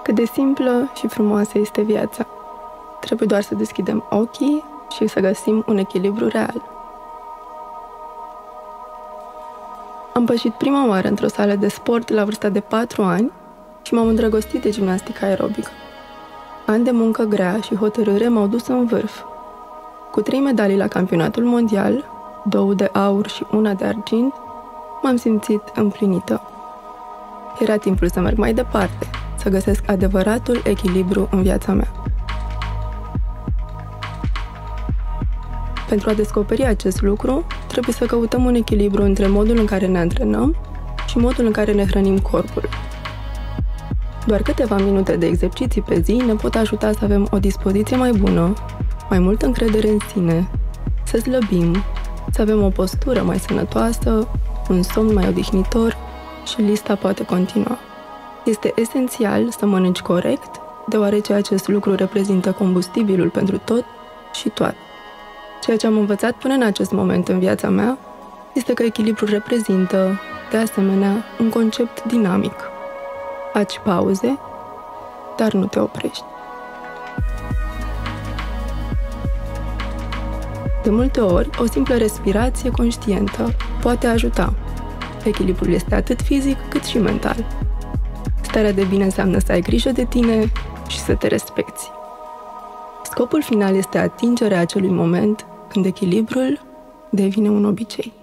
Cât de simplă și frumoasă este viața. Trebuie doar să deschidem ochii și să găsim un echilibru real. Am pășit prima oară într-o sală de sport la vârsta de 4 ani și m-am îndrăgostit de gimnastică aerobică. Ani de muncă grea și hotărâre m-au dus în vârf. Cu 3 medalii la campionatul mondial, 2 de aur și 1 de argint, m-am simțit împlinită. Era timpul să merg mai departe, să găsesc adevăratul echilibru în viața mea. Pentru a descoperi acest lucru, trebuie să căutăm un echilibru între modul în care ne antrenăm și modul în care ne hrănim corpul. Doar câteva minute de exerciții pe zi ne pot ajuta să avem o dispoziție mai bună, mai multă încredere în sine, să slăbim, să avem o postură mai sănătoasă, un somn mai odihnitor și lista poate continua. Este esențial să mănânci corect, deoarece acest lucru reprezintă combustibilul pentru tot și toate. Ceea ce am învățat până în acest moment în viața mea este că echilibrul reprezintă, de asemenea, un concept dinamic. Faci pauze, dar nu te oprești. De multe ori, o simplă respirație conștientă poate ajuta. Echilibrul este atât fizic cât și mental. Starea de bine înseamnă să ai grijă de tine și să te respecti. Scopul final este atingerea acelui moment când echilibrul devine un obicei.